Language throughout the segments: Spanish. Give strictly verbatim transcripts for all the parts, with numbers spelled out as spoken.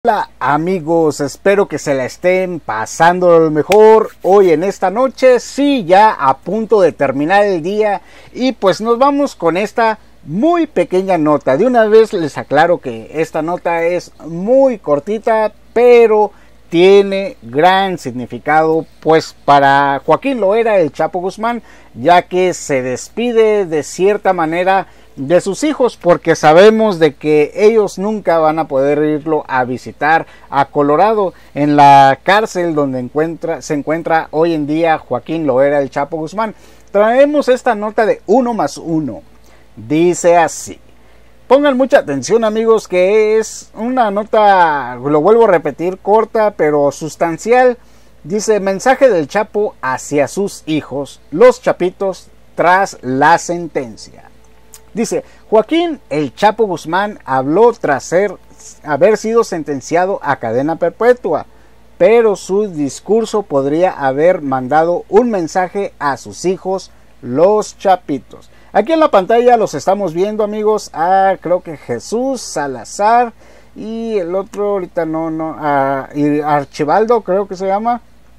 Hola amigos, espero que se la estén pasando lo mejor hoy en esta noche. Sí, ya a punto de terminar el día y pues nos vamos con esta muy pequeña nota. De una vez les aclaro que esta nota es muy cortita, pero tiene gran significado pues para Joaquín Loera, el Chapo Guzmán, ya que se despide de cierta manera de sus hijos, porque sabemos de que ellos nunca van a poder irlo a visitar a Colorado, en la cárcel donde encuentra, se encuentra hoy en día Joaquín Loera, el Chapo Guzmán. Traemos esta nota de uno más uno. Dice así. Pongan mucha atención amigos, que es una nota, lo vuelvo a repetir, corta pero sustancial. Dice: mensaje del Chapo hacia sus hijos, los chapitos, tras la sentencia. Dice: Joaquín el Chapo Guzmán habló tras ser, haber sido sentenciado a cadena perpetua, pero su discurso podría haber mandado un mensaje a sus hijos, los chapitos. Aquí en la pantalla los estamos viendo amigos, a creo que Jesús Salazar y el otro ahorita no, no, a Archibaldo creo que se llama.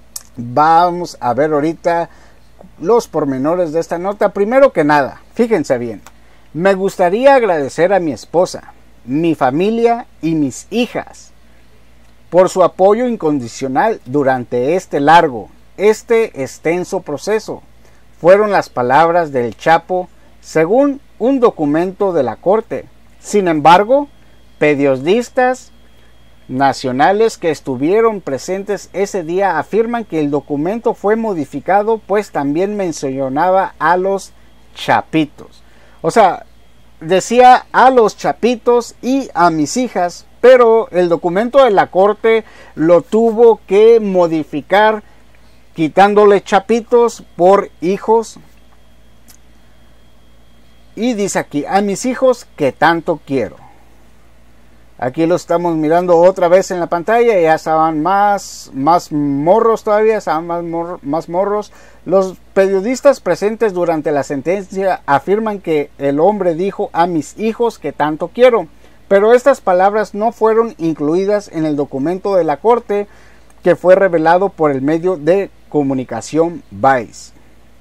Vamos a ver ahorita los pormenores de esta nota. Primero que nada, fíjense bien. Me gustaría agradecer a mi esposa, mi familia y mis hijas por su apoyo incondicional durante este largo, este extenso proceso. Fueron las palabras del Chapo según un documento de la Corte. Sin embargo, periodistas nacionales que estuvieron presentes ese día afirman que el documento fue modificado, pues también mencionaba a los chapitos. O sea, decía a los chapitos y a mis hijas, pero el documento de la Corte lo tuvo que modificar, quitándole chapitos por hijos. Y dice aquí: a mis hijos que tanto quiero. Aquí lo estamos mirando otra vez en la pantalla. Ya estaban más, más morros todavía, estaban más, mor, más morros. Los periodistas presentes durante la sentencia afirman que el hombre dijo: a mis hijos que tanto quiero. Pero estas palabras no fueron incluidas en el documento de la Corte, que fue revelado por el medio de comunicación Vice.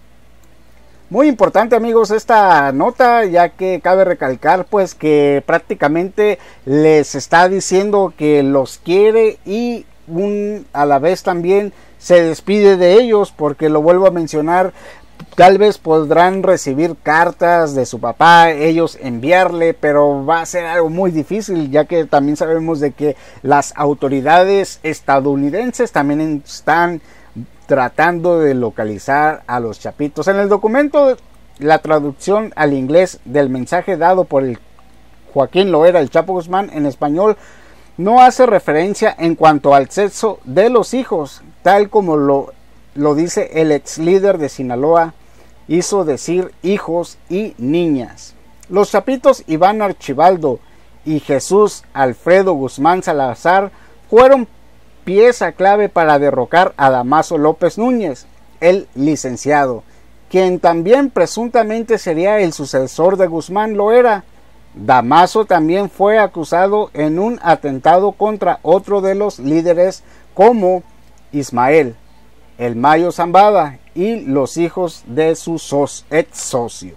Muy importante amigos esta nota, ya que cabe recalcar pues que prácticamente les está diciendo que los quiere y un, a la vez también se despide de ellos, porque lo vuelvo a mencionar, tal vez podrán recibir cartas de su papá, ellos enviarle, pero va a ser algo muy difícil, ya que también sabemos de que las autoridades estadounidenses también están tratando de localizar a los chapitos. En el documento, la traducción al inglés del mensaje dado por el Joaquín Loera, el Chapo Guzmán, en español, no hace referencia en cuanto al sexo de los hijos, tal como lo, lo dice el ex líder de Sinaloa, hizo decir hijos y niñas. Los chapitos Iván Archibaldo y Jesús Alfredo Guzmán Salazar fueron pieza clave para derrocar a Damaso López Núñez, el licenciado, quien también presuntamente sería el sucesor de Guzmán Loera. Damaso también fue acusado en un atentado contra otro de los líderes, como Ismael, el Mayo Zambada y los hijos de su ex socio.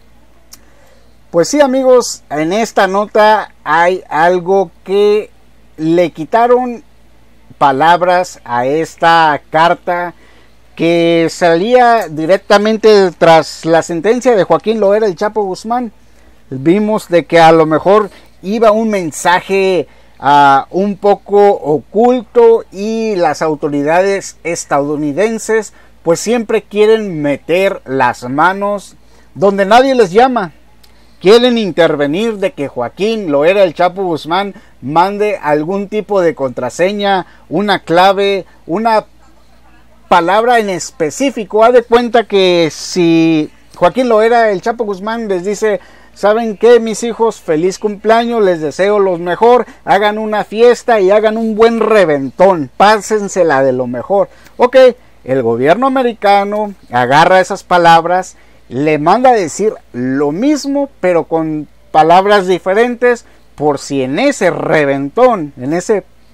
Pues sí amigos, en esta nota hay algo que le quitaron palabras a esta carta que salía directamente tras la sentencia de Joaquín Loera, el Chapo Guzmán. Vimos de que a lo mejor iba un mensaje uh, un poco oculto, y las autoridades estadounidenses pues siempre quieren meter las manos donde nadie les llama. Quieren intervenir de que Joaquín Loera, el Chapo Guzmán, mande algún tipo de contraseña, una clave, una palabra en específico. Haz de cuenta que si Joaquín Loera, el Chapo Guzmán, les dice: ¿saben qué, mis hijos? Feliz cumpleaños, les deseo lo mejor, hagan una fiesta y hagan un buen reventón, pásensela de lo mejor. Ok, el gobierno americano agarra esas palabras, le manda a decir lo mismo, pero con palabras diferentes, por si en ese reventón, en ese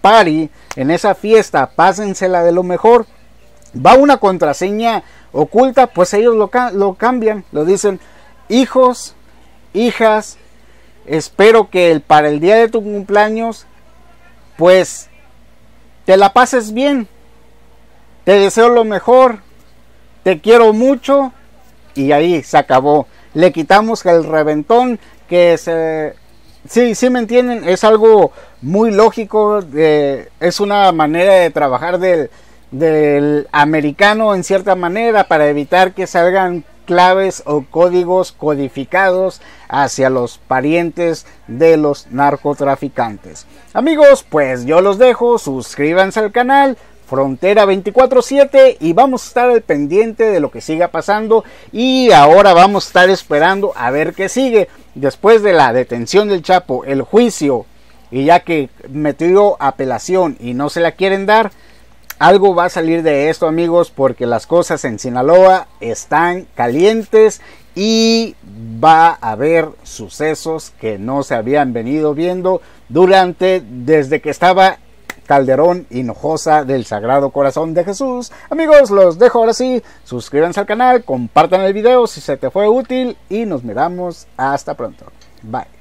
party, en esa fiesta, pásensela de lo mejor, va una contraseña oculta, pues ellos lo, lo cambian, lo dicen, hijos, hijas, espero que el, para el día de tu cumpleaños, pues te la pases bien, te deseo lo mejor, te quiero mucho, y ahí se acabó. Le quitamos el reventón, que se... Sí, sí me entienden, es algo muy lógico, eh, es una manera de trabajar del, del americano en cierta manera para evitar que salgan claves o códigos codificados hacia los parientes de los narcotraficantes. Amigos, pues yo los dejo, suscríbanse al canal Frontera veinticuatro siete y vamos a estar al pendiente de lo que siga pasando, y ahora vamos a estar esperando a ver qué sigue después de la detención del Chapo, el juicio, y ya que metió apelación y no se la quieren dar, algo va a salir de esto, amigos, porque las cosas en Sinaloa están calientes y va a haber sucesos que no se habían venido viendo durante desde que estaba Calderón Hinojosa del Sagrado Corazón de Jesús. Amigos, los dejo ahora sí. Suscríbanse al canal, compartan el video si se te fue útil y nos miramos hasta pronto. Bye.